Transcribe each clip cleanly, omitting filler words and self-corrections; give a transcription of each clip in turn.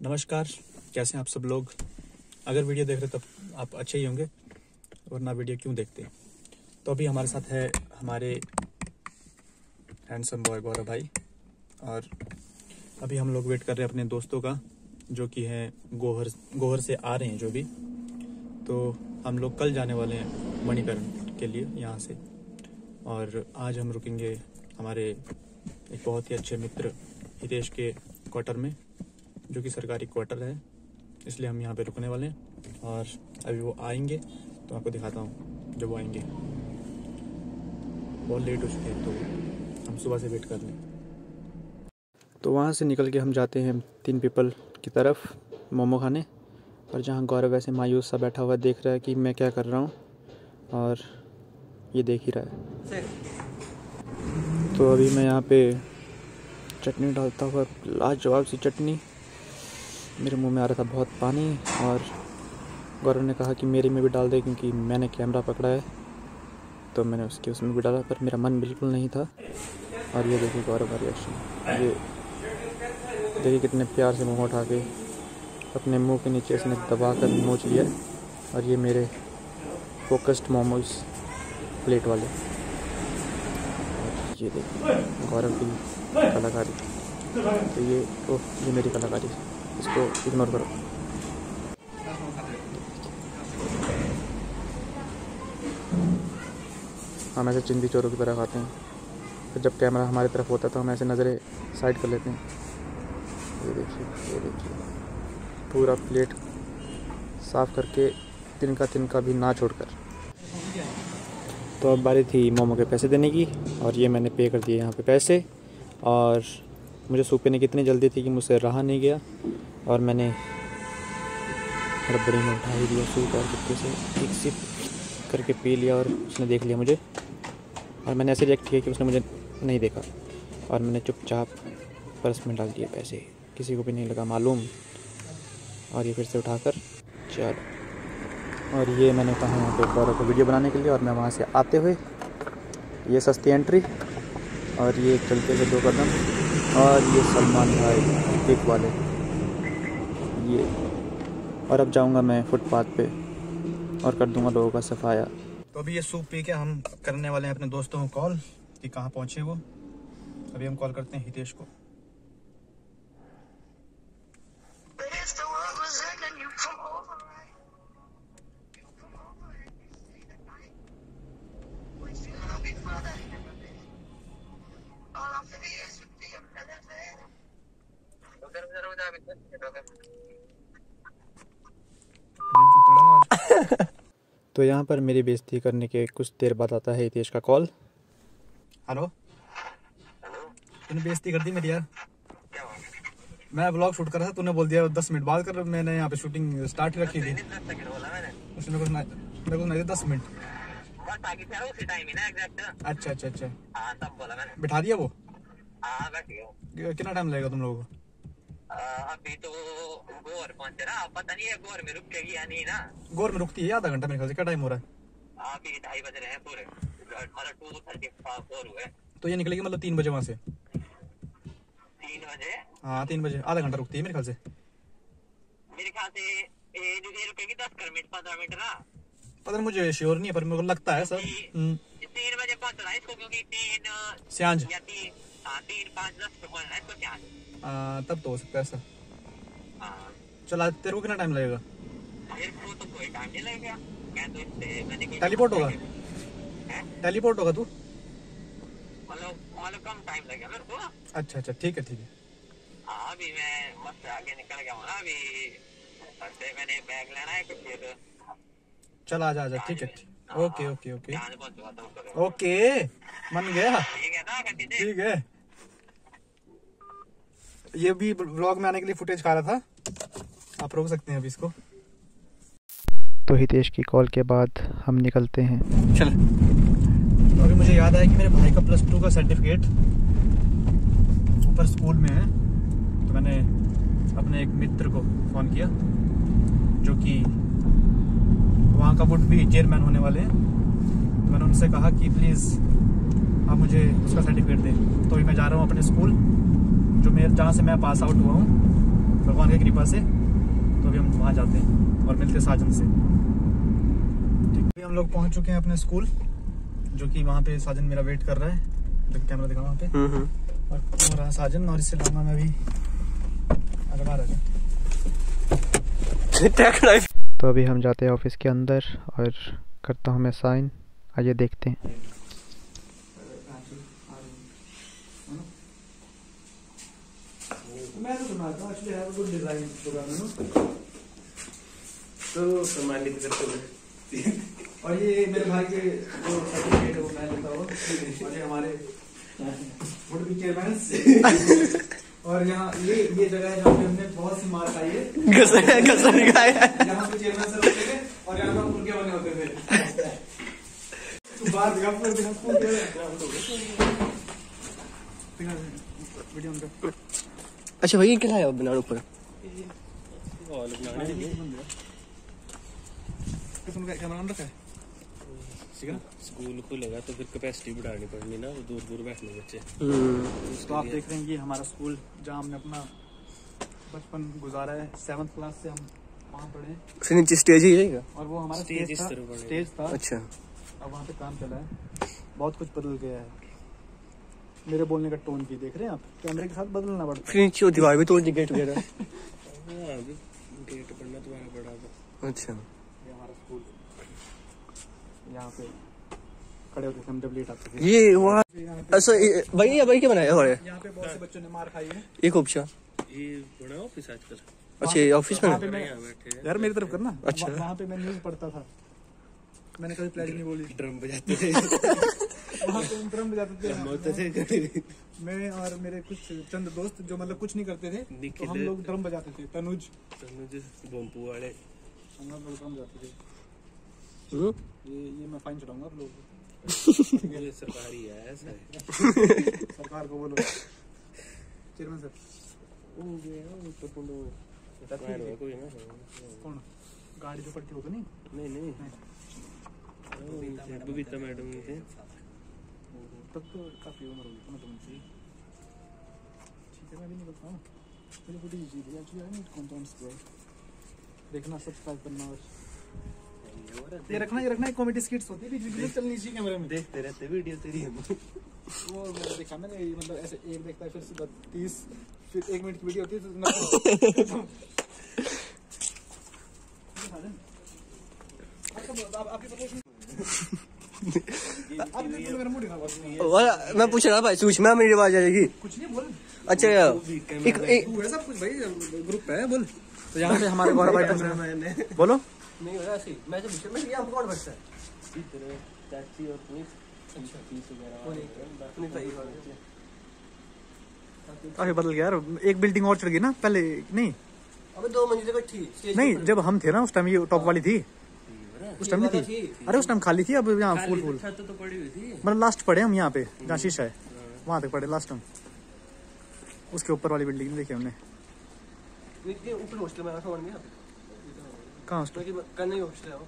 नमस्कार, कैसे हैं आप सब लोग। अगर वीडियो देख रहे तब आप अच्छे ही होंगे, वरना वीडियो क्यों देखते। तो अभी हमारे साथ है हमारे हैंडसम बॉय गौरव भाई, और अभी हम लोग वेट कर रहे हैं अपने दोस्तों का, जो कि है गोहर से आ रहे हैं जो भी। तो हम लोग कल जाने वाले हैं मणिकरण के लिए यहाँ से, और आज हम रुकेंगे हमारे एक बहुत ही अच्छे मित्र हितेश के क्वार्टर में, जो कि सरकारी क्वार्टर है, इसलिए हम यहाँ पे रुकने वाले हैं। और अभी वो आएंगे तो आपको दिखाता हूँ जब वो आएंगे। बहुत लेट हो चुके हैं तो हम सुबह से वेट कर लें। तो वहाँ से निकल के हम जाते हैं 3 पीपल की तरफ मोमो खाने, और जहाँ गौरव ऐसे मायूस सा बैठा हुआ देख रहा है कि मैं क्या कर रहा हूँ, और ये देख ही रहा है। तो अभी मैं यहाँ पे चटनी डालता हुआ, लाजवाब सी चटनी, मेरे मुंह में आ रहा था बहुत पानी, और गौरव ने कहा कि मेरे में भी डाल दे, क्योंकि मैंने कैमरा पकड़ा है तो मैंने उसमें भी डाला, पर मेरा मन बिल्कुल नहीं था। और ये देखिए गौरव का रिएक्शन, ये देखिए कितने प्यार से मुंह उठा के अपने मुंह के नीचे इसने दबा कर नोच लिया। और ये मेरे फोकस्ड मोमोज प्लेट वाले, ये देखिए गौरव की कलाकारी। तो ये मेरी कलाकारी, इसको इग्नोर करो। हम ऐसे चिंदी चोरों की तरह खाते हैं, फिर जब कैमरा हमारी तरफ होता है तो हम ऐसे नज़रें साइड कर लेते हैं। ये देखिए पूरा प्लेट साफ़ करके तिनका भी ना छोड़कर। तो अब बारी थी मोमो के पैसे देने की, और ये मैंने पे कर दिए यहाँ पे पैसे। और मुझे सूप पीने की इतनी जल्दी थी कि मुझसे रहा नहीं गया, और मैंने हड़बड़ी में उठा ही दिया सूप, और चुपके से एक सिप करके पी लिया। और उसने देख लिया मुझे, और मैंने ऐसे रिएक्ट किया कि उसने मुझे नहीं देखा, और मैंने चुपचाप पर्स में डाल दिए पैसे, किसी को भी नहीं लगा मालूम। और ये फिर से उठाकर चल, और ये मैंने कहा यहाँ पे गौरव को वीडियो बनाने के लिए, और मैं वहाँ से आते हुए ये सस्ती एंट्री, और ये चलते हुए 2 कदम, और ये सलमान भाई केक वाले ये। और अब जाऊंगा मैं फुटपाथ पे और कर दूंगा लोगों का सफाया। तो अभी ये सूप पी के हम करने वाले हैं अपने दोस्तों को कॉल कि कहाँ पहुँचे वो। अभी हम कॉल करते हैं हितेश को। तो यहाँ पर मेरी बेइज्जती करने के कुछ देर बाद आता है हितेश का कॉल। हेलो, तूने बेइज्जती कर दी मेरी यार। मैं ब्लॉग शूट कर रहा था, तूने बोल दिया 10 मिनट बाद कर। मैंने यहाँ पे शूटिंग स्टार्ट रखी थी, उसने मेरे को सुनाई 10 मिनट। अच्छा बिठा दिया वो। कितना टाइम लगेगा तुम लोगों को? अभी तो गोर पहुंच रहा, पता नहीं है गोर में रुकेगी या नहीं ना। गोर में रुकती है आधा घंटा मेरे ख्याल से। क्या टाइम हो रहा है? अभी 2:30 बज रहे हैं पूरे, मतलब 2:34 हुए। तो ये निकलेगी मतलब 3 बजे वहाँ से? 3 बजे? हाँ 3 बजे, आधा घंटा रुकती है मेरे ख्याल से। मेरे ख्याल से ये रुकेगी 10 मिनट 15 मिनट ना, पता नहीं, मुझे श्योर नहीं है, पर मेरे को लगता है सर 3 बजे पहुंच रहा है इसको, क्योंकि 3 सांझ या 3 5 10 पे खोलना है इसको सांझ। तब तो हो सकता है सर। चला, तेरे को कितना टाइम लगेगा? मेरे को तो कोई टाइम नहीं लगेगा, मैं तो इससे टेलीपोर्ट होगा? टेलीपोर्ट होगा तू? मतलब कम टाइम लगेगा मेरे को। अच्छा ठीक है। हाँ अभी मैं बस आगे निकल गया हूँ ना, अभी मैंने बैग लेना है कुछ फिर। चल आजा ठीक है। ओके मन गया। ठीक है। ये भी व्लॉग में आने के लिए फुटेज खा रहा था, आप रोक सकते हैं अभी इसको। तो हितेश की कॉल के बाद हम निकलते हैं। चल, तो अभी मुझे याद आया कि मेरे भाई का +2 का सर्टिफिकेट ऊपर स्कूल में है। तो मैंने अपने एक मित्र को फ़ोन किया, जो कि वहाँ का वुड भी चेयरमैन होने वाले हैं। तो मैंने उनसे कहा कि प्लीज़ आप मुझे उसका सर्टिफिकेट दें। तो अभी मैं जा रहा हूँ अपने स्कूल, जो जहाँ से मैं पास आउट हुआ हूँ, भगवान की कृपा से। तो अभी हम वहाँ जाते हैं और मिलते हैं साजन से। ठीक, अभी हम लोग पहुँच चुके हैं अपने स्कूल, जो कि वहाँ पे साजन मेरा वेट कर रहा है। देख कैमरा दिखा वहाँ पे। और वो रहा साजन, और इससे लूँगा मैं अभी तो अभी हम जाते हैं ऑफिस के अंदर और करता हूँ मैं साइन। आइए देखते हैं। मैं तो सुनाता हूँ actually have a good design programme है ना, तो सम्मानित करते हुए। और ये मेरे भाई के जो सर्टिफिकेट है वो मैं लेता हूँ, और ये हमारे वुड बी चेयरमैन। और यहाँ ये जगह है जहाँ पे हमने बहुत सी मार खाई है, यहाँ पे चेयरमैन सर होते थे और यहाँ पर मुर्गे बने होते थे। बाहर अच्छा भाई क्या है बनाने ऊपर? कैमरा ऑन रखा है, ठीक है। स्कूल खुलेगा तो फिर कैपेसिटी बढ़ानी पड़नी ना, दूर दूर बैठने बच्चे। तो आप देख रहे हैं ये हमारा स्कूल जहाँ हमने अपना बचपन गुजारा है। 7th क्लास से हम वहाँ पढ़े। नीचे स्टेज ही रहेगा और वो हमारा स्टेज था। अच्छा, अब वहाँ पे काम चला है, बहुत कुछ बदल गया है। मेरे बोलने का टोन भी देख रहे हैं आप, कैमरे के साथ बदलना पड़ता है। फिर नीचे दीवार भी तोड़ दी, गेट वगैरह। गेट पड़ना तुम्हारा बड़ा। अच्छा, ये हमारा स्कूल, यहाँ पे खड़े होकर हम जब लेट आते थे। ये वहाँ अच्छा भाई क्या बनाया हुआ है? यहाँ पे बहुत से बच्चों ने मार खाई है। एक ऑप्शन ये बड़ा ऑफिस आजकल। अच्छा, ये ऑफिस में यार मेरी तरफ करना। अच्छा, वहाँ पे मैं न्यूज पढ़ता था, मैंने कभी प्लेज नहीं बोली। ड्रम बजाते थे। वहाँ पे ड्रम बजाते थे। मैं और मेरे कुछ चंद दोस्त जो मतलब कुछ नहीं करते थे, तो हम लोग ड्रम बजाते थे। तनुज बम्पू वाले हम लोग ड्रम बजाते थे। ये मैं फाइन चढ़ाऊंगा आप लोगों को। ये सरकारी है ऐसा है। सरकार को बोलो चेयरमैन सर। कौन गाड़ी जो पड़ती हो तो नहीं बबीता मैडम थे तब तो काफी उम्र होगी मैं तुमसे। ठीक है, मैं भी निकलता हूँ। मुझे बड़ी चीज है एक्चुअली, आई नीड कंटेंट्स। देखना, सब्सक्राइब करना और ये रखना एक कॉमेडी स्किट्स होती है बीच बीच में चलनी चाहिए कैमरे में। देखते रहते वीडियो तेरी हम। वो मैंने देखा, मैंने मतलब ऐसे एक देखता है फिर सीधा 30 फिर 1 मिनट की वीडियो होती है। मैं पूछ रहा भाई, सूच में मेरी आवाज आ जाएगी? कुछ नहीं बोल। अच्छा, एक सब कुछ भाई ग्रुप है बोल। तो यहाँ पे हमारे गौरव भाई बोलो। नहीं हो रहा ऐसे मैं जो विषय में ये हम कौन बचता है? चाची और पुलिस काफी बदल गया यार। एक बिल्डिंग और चढ़ गई ना पहले, नहीं अबे 2 मंजिले का थी नहीं, जब हम थे ना उस टाइम ये टॉप वाली थी, उस टाइम नहीं थी। अरे उस टाइम खाली थी, अब यहाँ फुल तो पड़ी हुई थी। मतलब लास्ट पढ़े हम यहाँ पे जहाँ शीशा है वहाँ तक पढ़े लास्ट हम। उसके ऊपर वाली बिल्डिंग नहीं देखी हमने। ऊपर हॉस्टल में समझ नहीं आता कहाँ हॉस्टल? कन्नई हॉस्टल है।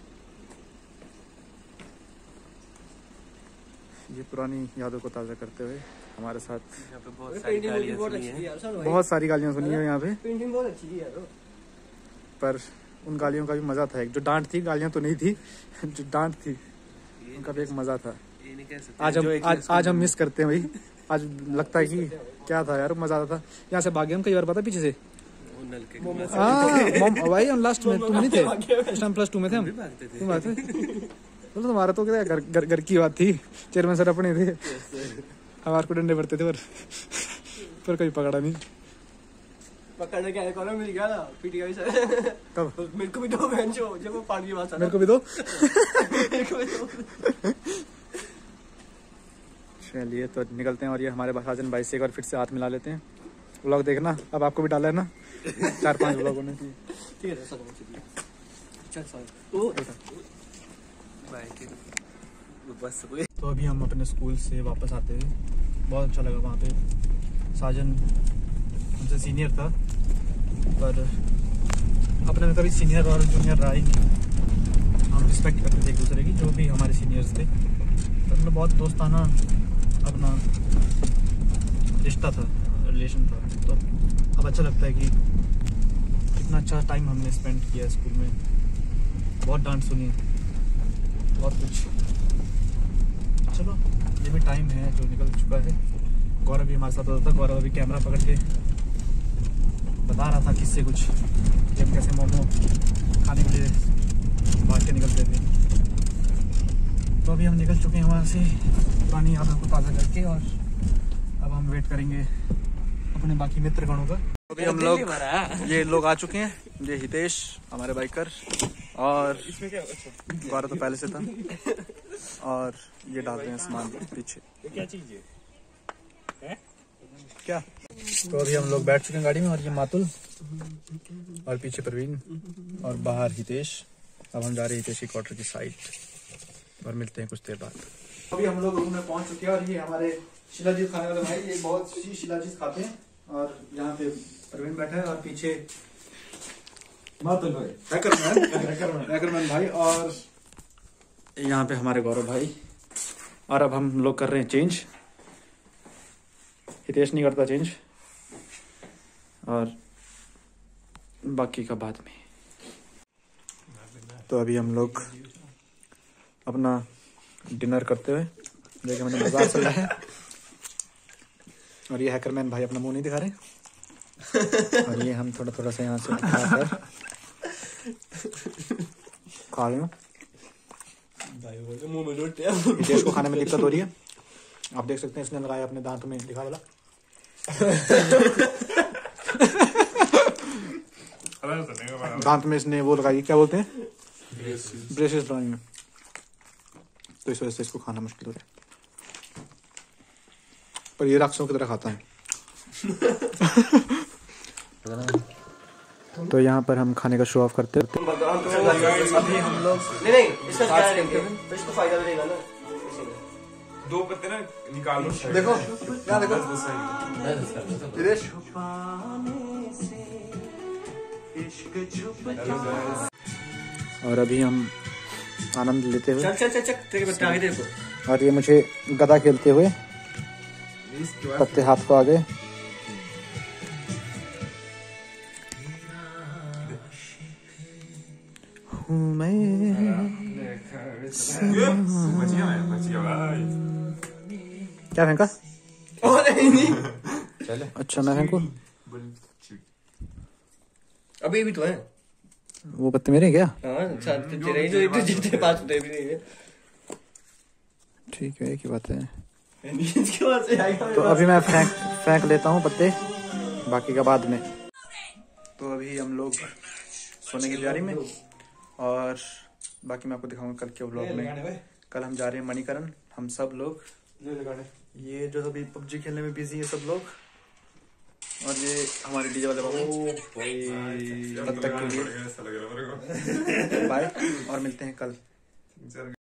ये पुरानी यादों को ताज़ा करते हुए हमारे साथ यहाँ पे बहुत सारी गालियाँ सुनी है यहाँ पे, पेंटिंग बहुत अच्छी है यार। पर उन गालियों का भी मजा था। एक जो डांट थी, गालियाँ तो नहीं थी, जो डांट थी उनका भी एक मजा था। आज हम मिस करते हैं भाई। आज लगता है कि क्या था यार, मजा आता था। यहाँ से भागे हम कई बार, पता पीछे से। हाँ भाई, हम लास्ट में तुम नहीं थे उस टाइम, +2 में थे हम। तुम आते तो तुम्हारा तो क्या घर की बात थी। चेयरमैन सर अपने थे, हमारे को डंडे पड़ते थे पर कभी पकड़ा नहीं। पकड़ने क्या है, मिल गया ना पीटी का सर। कब? मेरे को भी दो बहन जो जब वो पानी की बात मेरे को भी दो। चलिए तो निकलते हैं। और ये हमारे साजन भाई से एक बार फिर से हाथ मिला लेते हैं। व्लॉग देखना, अब आपको भी डाला है ना 4-5 व्लॉगों ने। ठीक है सर, बस। तो अभी हम अपने स्कूल से वापस आते हैं। बहुत अच्छा लगा वहाँ पे। साजन हमसे सीनियर था, पर अपने में कभी सीनियर और जूनियर रहा ही नहीं। हम रिस्पेक्ट करते थे एक दूसरे की, जो भी हमारे सीनियर्स थे। तो मतलब बहुत दोस्ताना अपना रिश्ता था, रिलेशन था। तो अब अच्छा लगता है कि इतना अच्छा टाइम हमने स्पेंड किया स्कूल में, बहुत डांट सुनी, बहुत कुछ। चलो ये भी टाइम है जो निकल चुका है। गौरव भी हमारे साथ होता था, गौरव अभी कैमरा पकड़ के बता रहा था किससे कुछ कि हम कैसे मोमो खाने के लिए भाग के निकलते थे। तो अभी हम निकल चुके हैं वहाँ से पुरानी यादों को ताज़ा करके, और अब हम वेट करेंगे अपने बाकी मित्रगणों का। अभी हम लोग ये लोग आ चुके हैं, ये हितेश हमारे बाइकर, और इसमें क्या गौरव तो पहले से था, और ये डालते हैं सामान पीछे। क्या चीज है क्या? तो अभी हम लोग बैठ चुके हैं गाड़ी में, और ये मातुल और पीछे प्रवीण और बाहर हितेश। अब हम जा रहे हैं हितेश की क्वार्टर की साइड, और मिलते हैं कुछ देर बाद। अभी हम लोग रूम में पहुंच चुके हैं, और ये हमारे शिलाजीत खाने वाले भाई, ये बहुत सी शिलाजीत खाते हैं, और यहाँ पे प्रवीण बैठा है, और पीछे मातुल भाई हैकरमैन भाई, और यहाँ पे हमारे गौरव भाई। और अब हम लोग कर रहे हैं चेंज, हितेश नहीं करता चेंज, और बाकी का बाद में। तो अभी हम लोग अपना डिनर करते हुए देखिए, मैंने बाजार चल रहा है, और ये हैकरमैन भाई अपना मुंह नहीं दिखा रहे, और ये हम थोड़ा थोड़ा सा यहाँ से खा रहे हैं। हितेश को खाने में दिक्कत हो रही है, आप देख सकते हैं, इसने लगाया अपने दांत में, दिखा वाला दांत में इसने वो लगाई, क्या बोलते हैं, ब्रेसेस लगाई हैं, तो इस वजह से इसको खाना मुश्किल हो रहा है, पर ये राक्षसों की तरह खाता है। तो यहाँ पर हम खाने का शो ऑफ करते हैं। अभी हम लोग इसको फायदा मिलेगा ना, दो पत्ते ना निकालो, देखो क्या देखो, और अभी हम आनंद लेते हुए, देखो, और ये मुझे गदा खेलते हुए पत्ते हाथ को आ गए। क्या फेंका? अच्छा मैं फेंकू? अभी भी तो है वो पत्ते मेरे क्या? हाँ, तेरे ही जो जितने पास भी नहीं है। ठीक है, एक ही बात है। तो तो अभी मैं फेंक लेता हूँ पत्ते, बाकी का बाद में। तो अभी हम लोग सोने की तैयारी में, और बाकी मैं आपको दिखाऊंगा कल के व्लॉग में। कल हम जा रहे हैं मणिकरण, हम सब लोग, ये जो अभी PUBG खेलने में बिजी है सब लोग, और ये हमारे डीजे वाले बाबू। तब तक के लिए बाय, और मिलते हैं कल।